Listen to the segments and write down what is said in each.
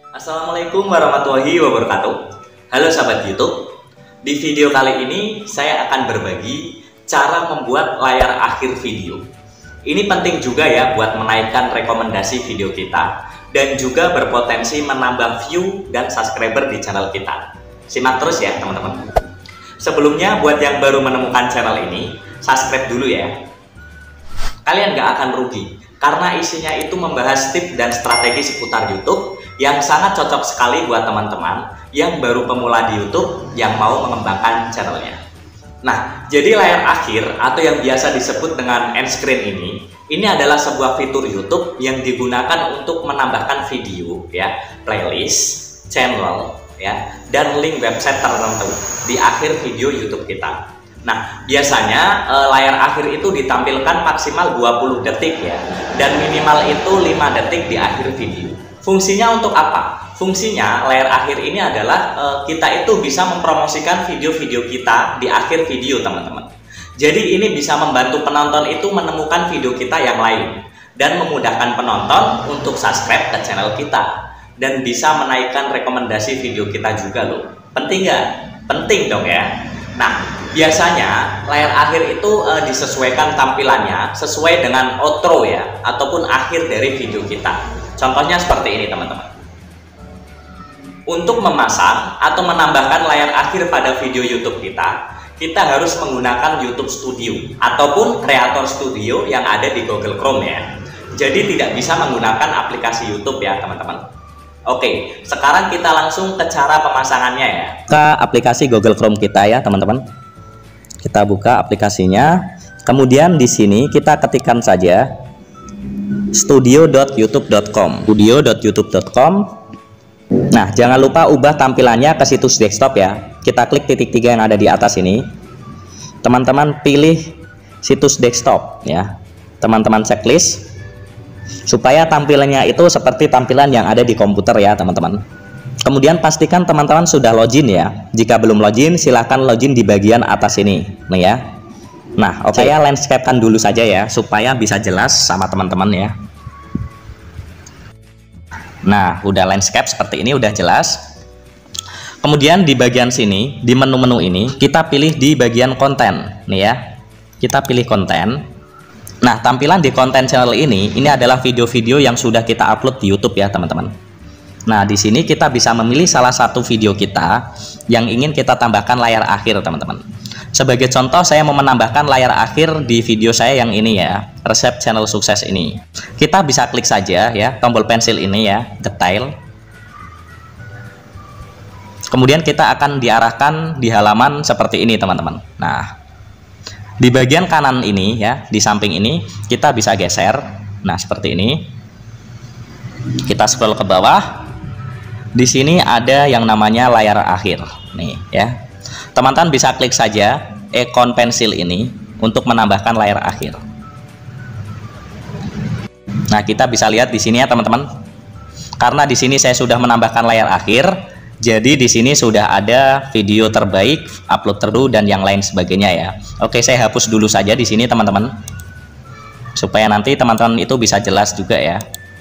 Assalamualaikum warahmatullahi wabarakatuh. Halo sahabat YouTube. Di video kali ini saya akan berbagi cara membuat layar akhir video. Ini penting juga ya buat menaikkan rekomendasi video kita dan juga berpotensi menambah view dan subscriber di channel kita. Simak terus ya teman-teman. Sebelumnya buat yang baru menemukan channel ini, subscribe dulu ya. Kalian gak akan rugi karena isinya itu membahas tips dan strategi seputar YouTube yang sangat cocok sekali buat teman-teman yang baru pemula di YouTube yang mau mengembangkan channelnya. Nah, jadi layar akhir atau yang biasa disebut dengan end screen ini adalah sebuah fitur YouTube yang digunakan untuk menambahkan video ya, playlist, channel ya, dan link website tertentu di akhir video YouTube kita. Nah, biasanya layar akhir itu ditampilkan maksimal 20 detik ya, dan minimal itu 5 detik di akhir video. Fungsinya untuk apa? Fungsinya layar akhir ini adalah kita itu bisa mempromosikan video-video kita di akhir video teman-teman. Jadi ini bisa membantu penonton itu menemukan video kita yang lain dan memudahkan penonton untuk subscribe ke channel kita dan bisa menaikkan rekomendasi video kita juga loh. Penting nggak? Penting dong ya. Nah, biasanya layar akhir itu disesuaikan tampilannya sesuai dengan outro ya, ataupun akhir dari video kita. Contohnya seperti ini teman-teman. Untuk memasang atau menambahkan layar akhir pada video YouTube kita harus menggunakan YouTube Studio ataupun Creator Studio yang ada di Google Chrome ya. Jadi tidak bisa menggunakan aplikasi YouTube ya teman-teman. Oke, sekarang kita langsung ke cara pemasangannya ya. Buka aplikasi Google Chrome kita ya teman-teman. Kita buka aplikasinya. Kemudian di sini kita ketikkan saja studio.youtube.com. studio.youtube.com. Nah, jangan lupa ubah tampilannya ke situs desktop ya. Kita klik titik 3 yang ada di atas ini. Teman-teman pilih situs desktop ya. Teman-teman checklist supaya tampilannya itu seperti tampilan yang ada di komputer ya teman-teman. Kemudian pastikan teman-teman sudah login ya. Jika belum login, silahkan login di bagian atas ini nih ya. Nah, oke, saya landscape-kan dulu saja ya supaya bisa jelas sama teman-teman ya. Nah, udah landscape seperti ini, udah jelas. Kemudian di bagian sini, di menu-menu ini, kita pilih di bagian konten nih ya. Kita pilih konten. Nah, tampilan di konten channel ini adalah video-video yang sudah kita upload di YouTube ya teman-teman. Nah, di sini kita bisa memilih salah satu video kita yang ingin kita tambahkan layar akhir teman-teman. Sebagai contoh, saya mau menambahkan layar akhir di video saya yang ini ya, resep channel sukses ini. Kita bisa klik saja ya, tombol pensil ini ya, detail. Kemudian kita akan diarahkan di halaman seperti ini teman-teman. Nah, di bagian kanan ini ya, di samping ini kita bisa geser. Nah, seperti ini. Kita scroll ke bawah. Di sini ada yang namanya layar akhir nih ya. Teman-teman bisa klik saja ikon pensil ini untuk menambahkan layar akhir. Nah, kita bisa lihat di sini ya teman-teman. Karena di sini saya sudah menambahkan layar akhir, jadi di sini sudah ada video terbaik, upload terbaru dan yang lain sebagainya ya. Oke, saya hapus dulu saja di sini teman-teman. Supaya nanti teman-teman itu bisa jelas juga ya.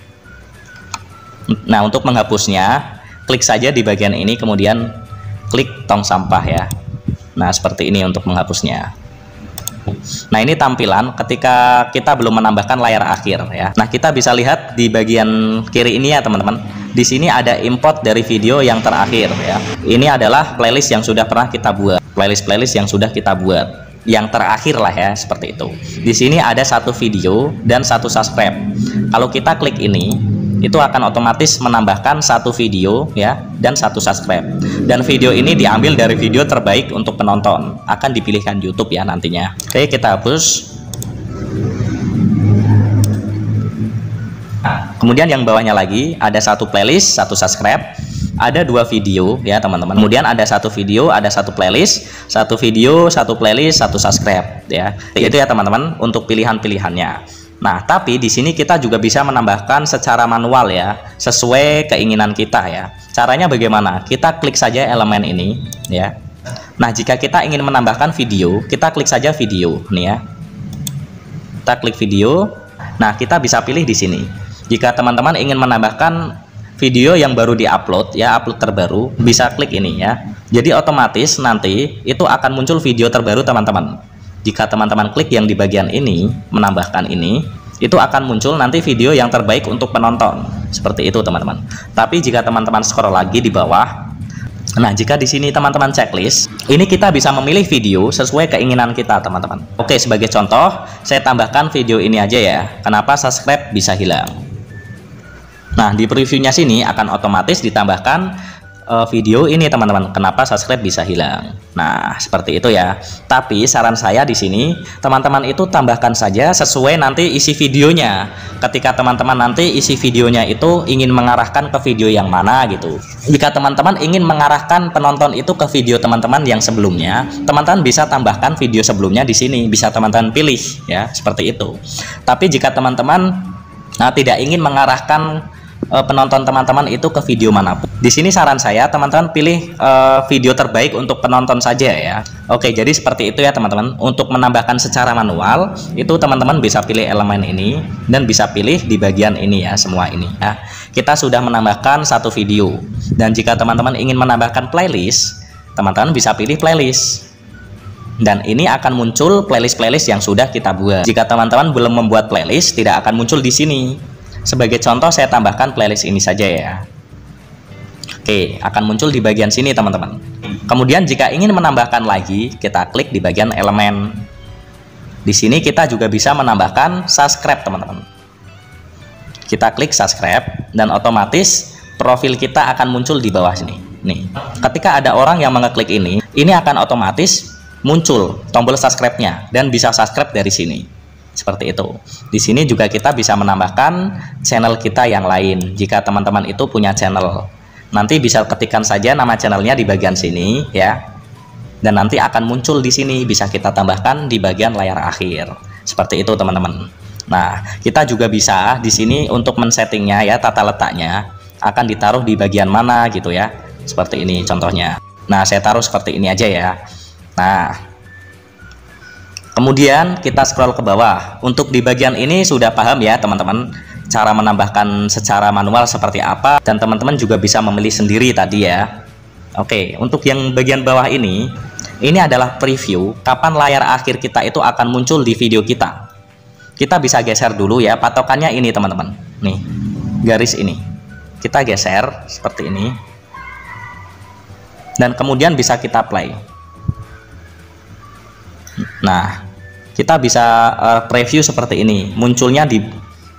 Nah, untuk menghapusnya, klik saja di bagian ini kemudian klik tong sampah ya. Nah, seperti ini untuk menghapusnya. Nah, ini tampilan ketika kita belum menambahkan layar akhir ya. Nah, kita bisa lihat di bagian kiri ini ya teman-teman. Di sini ada import dari video yang terakhir ya. Ini adalah playlist yang sudah pernah kita buat. Playlist yang sudah kita buat. Yang terakhir lah ya, seperti itu. Di sini ada satu video dan satu subscribe. Kalau kita klik ini, itu akan otomatis menambahkan satu video ya dan satu subscribe. Dan video ini diambil dari video terbaik untuk penonton, akan dipilihkan YouTube ya nantinya. Oke, kita hapus. Nah, kemudian yang bawahnya lagi ada satu playlist, satu subscribe, ada dua video ya teman-teman. Kemudian ada satu video, ada satu playlist, satu video, satu playlist, satu subscribe ya. Itu ya teman-teman untuk pilihan-pilihannya. Nah, tapi di sini kita juga bisa menambahkan secara manual ya, sesuai keinginan kita ya. Caranya bagaimana? Kita klik saja elemen ini ya. Nah, jika kita ingin menambahkan video, kita klik saja video nih ya. Kita klik video. Nah, kita bisa pilih di sini. Jika teman-teman ingin menambahkan video yang baru diupload ya, upload terbaru, bisa klik ini ya. Jadi otomatis nanti itu akan muncul video terbaru teman-teman. Jika teman-teman klik yang di bagian ini, menambahkan ini, itu akan muncul nanti video yang terbaik untuk penonton. Seperti itu teman-teman. Tapi jika teman-teman scroll lagi di bawah, nah jika di sini teman-teman checklist, ini kita bisa memilih video sesuai keinginan kita teman-teman. Oke, sebagai contoh, saya tambahkan video ini aja ya. Kenapa subscribe bisa hilang? Nah, di previewnya sini akan otomatis ditambahkan video ini teman-teman. Kenapa subscribe bisa hilang? Nah, seperti itu ya. Tapi saran saya di sini, teman-teman itu tambahkan saja sesuai nanti isi videonya. Ketika teman-teman nanti isi videonya itu ingin mengarahkan ke video yang mana gitu. Jika teman-teman ingin mengarahkan penonton itu ke video teman-teman yang sebelumnya, teman-teman bisa tambahkan video sebelumnya di sini. Bisa teman-teman pilih ya, seperti itu. Tapi jika teman-teman tidak ingin mengarahkan penonton teman-teman itu ke video manapun, di sini saran saya teman-teman pilih video terbaik untuk penonton saja ya. Oke, jadi seperti itu ya teman-teman. Untuk menambahkan secara manual itu teman-teman bisa pilih elemen ini dan bisa pilih di bagian ini ya, semua ini ya. Kita sudah menambahkan satu video, dan jika teman-teman ingin menambahkan playlist, teman-teman bisa pilih playlist, dan ini akan muncul playlist-playlist yang sudah kita buat. Jika teman-teman belum membuat playlist, tidak akan muncul di sini. Sebagai contoh saya tambahkan playlist ini saja ya. Oke, akan muncul di bagian sini teman-teman. Kemudian jika ingin menambahkan lagi, kita klik di bagian elemen. Di sini kita juga bisa menambahkan subscribe teman-teman. Kita klik subscribe dan otomatis profil kita akan muncul di bawah sini. Nih, ketika ada orang yang mengeklik ini akan otomatis muncul tombol subscribe-nya dan bisa subscribe dari sini. Seperti itu. Di sini juga kita bisa menambahkan channel kita yang lain. Jika teman-teman itu punya channel, nanti bisa ketikkan saja nama channelnya di bagian sini ya. Dan nanti akan muncul di sini, bisa kita tambahkan di bagian layar akhir. Seperti itu teman-teman. Nah, kita juga bisa di sini untuk men-settingnya ya, tata letaknya akan ditaruh di bagian mana gitu ya. Seperti ini contohnya. Nah, saya taruh seperti ini aja ya. Nah, kemudian kita scroll ke bawah. Untuk di bagian ini sudah paham ya teman-teman, cara menambahkan secara manual seperti apa, dan teman-teman juga bisa memilih sendiri tadi ya. Oke, untuk yang bagian bawah ini adalah preview kapan layar akhir kita itu akan muncul di video kita. Kita bisa geser dulu ya, patokannya ini teman-teman. Nih, garis ini. Kita geser seperti ini. Dan kemudian bisa kita play. Nah, kita bisa preview seperti ini, munculnya di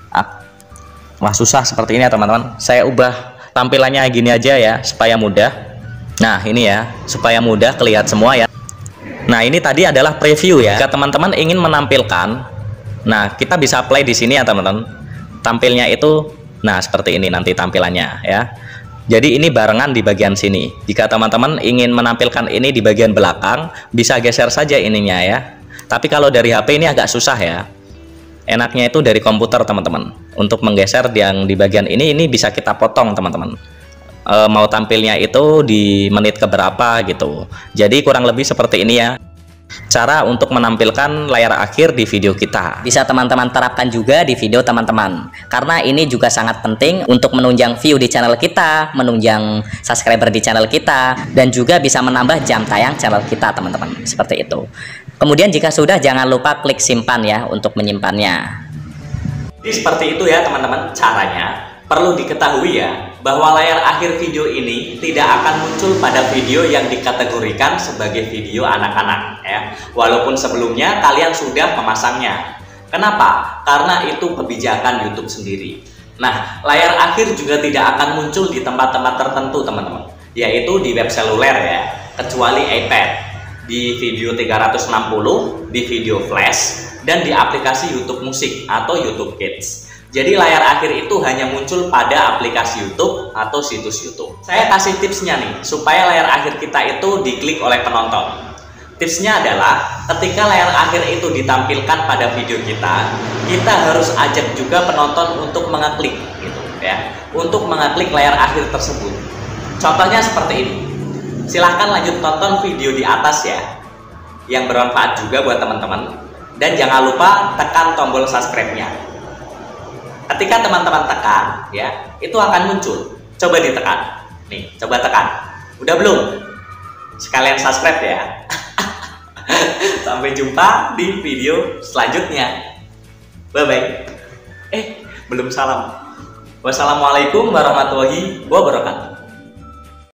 wah susah seperti ini ya teman-teman. Saya ubah tampilannya gini aja ya supaya mudah. Nah, ini ya, supaya mudah kelihatan semua ya. Nah, ini tadi adalah preview ya. Jika teman-teman ingin menampilkan, nah kita bisa play di sini ya teman-teman. Tampilnya itu nah seperti ini nanti tampilannya ya. Jadi ini barengan di bagian sini. Jika teman-teman ingin menampilkan ini di bagian belakang, bisa geser saja ininya ya. Tapi kalau dari HP ini agak susah ya. Enaknya itu dari komputer teman-teman. Untuk menggeser yang di bagian ini bisa kita potong teman-teman. Mau tampilnya itu di menit keberapa gitu. Jadi kurang lebih seperti ini ya cara untuk menampilkan layar akhir di video kita. Bisa teman-teman terapkan juga di video teman-teman, karena ini juga sangat penting untuk menunjang view di channel kita, menunjang subscriber di channel kita, dan juga bisa menambah jam tayang channel kita teman-teman. Seperti itu. Kemudian jika sudah, jangan lupa klik simpan ya untuk menyimpannya. Jadi seperti itu ya teman-teman caranya. Perlu diketahui ya bahwa layar akhir video ini tidak akan muncul pada video yang dikategorikan sebagai video anak-anak ya. Walaupun sebelumnya kalian sudah memasangnya. Kenapa? Karena itu kebijakan YouTube sendiri. Nah, layar akhir juga tidak akan muncul di tempat-tempat tertentu teman-teman, yaitu di web seluler ya, kecuali iPad, di video 360, di video flash, dan di aplikasi YouTube Musik atau YouTube Kids. Jadi layar akhir itu hanya muncul pada aplikasi YouTube atau situs YouTube. Saya kasih tipsnya nih, supaya layar akhir kita itu diklik oleh penonton. Tipsnya adalah ketika layar akhir itu ditampilkan pada video kita harus ajak juga penonton untuk mengeklik gitu ya, untuk mengeklik layar akhir tersebut. Contohnya seperti ini. Silahkan lanjut tonton video di atas ya, yang bermanfaat juga buat teman-teman. Dan jangan lupa tekan tombol subscribe-nya. Ketika teman-teman tekan ya, itu akan muncul Coba ditekan. Nih, coba tekan. Udah belum? Sekalian subscribe ya. Sampai jumpa di video selanjutnya. Bye-bye. Belum salam. Wassalamualaikum warahmatullahi wabarakatuh.